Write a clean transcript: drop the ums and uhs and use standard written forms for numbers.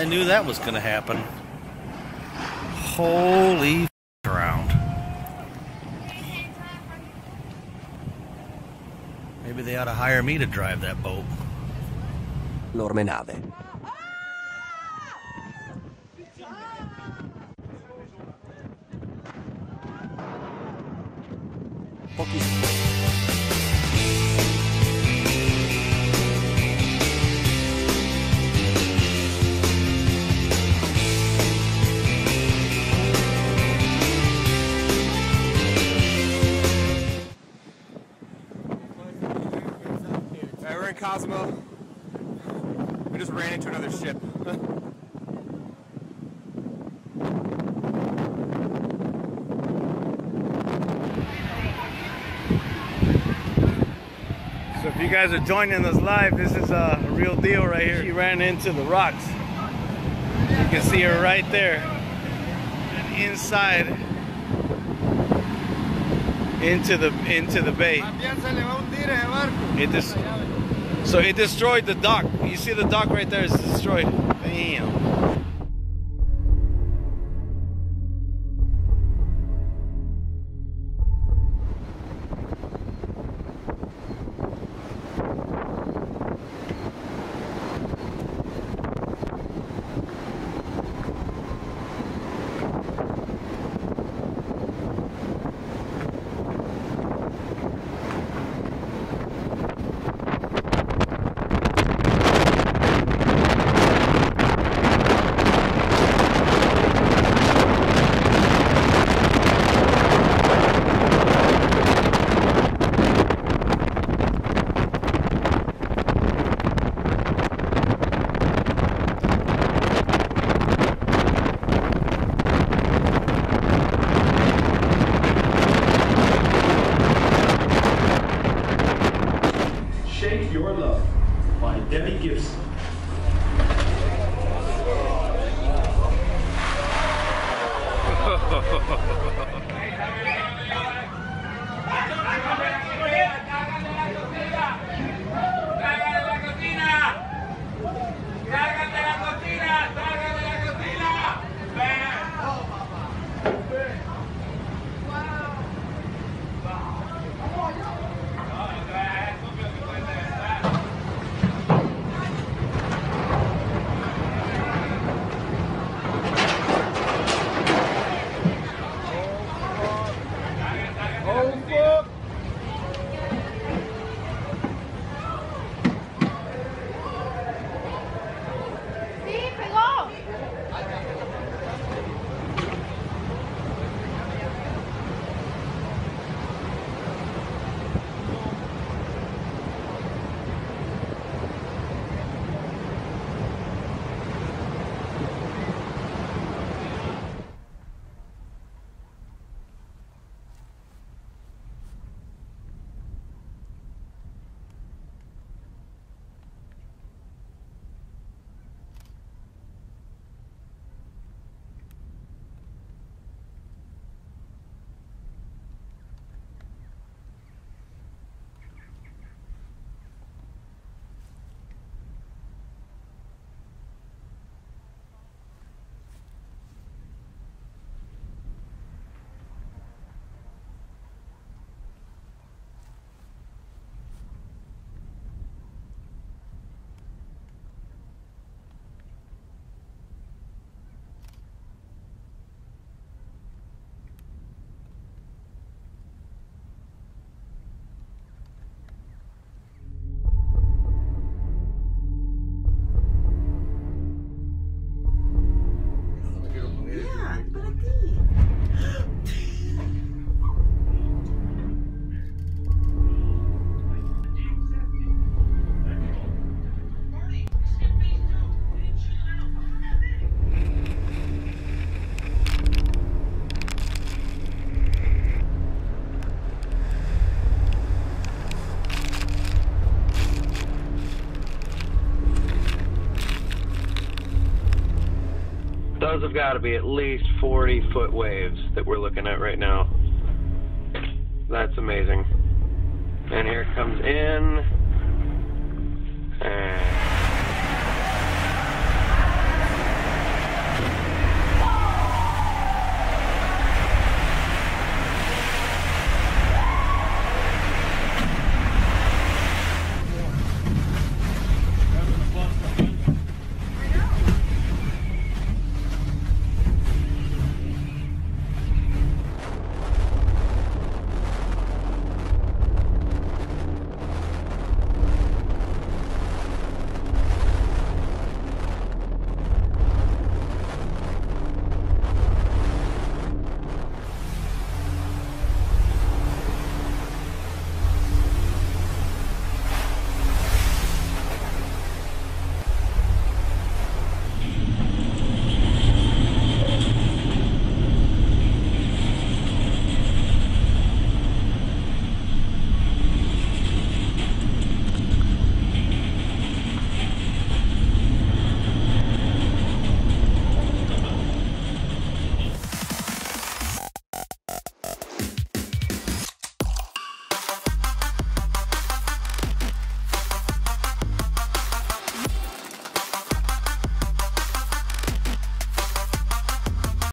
I knew that was going to happen. Holy around. Maybe they ought to hire me to drive that boat. L'orme nave. We're in Cosmo. We just ran into another ship. So if you guys are joining us live, this is a real deal right here. She ran into the rocks. You can see her right there. And inside into the bay. So it destroyed the dock. You see the dock right there is destroyed. Damn. Your Love by Debbie Gibson. Those have got to be at least 40-foot waves that we're looking at right now. That's amazing. And here it comes in. And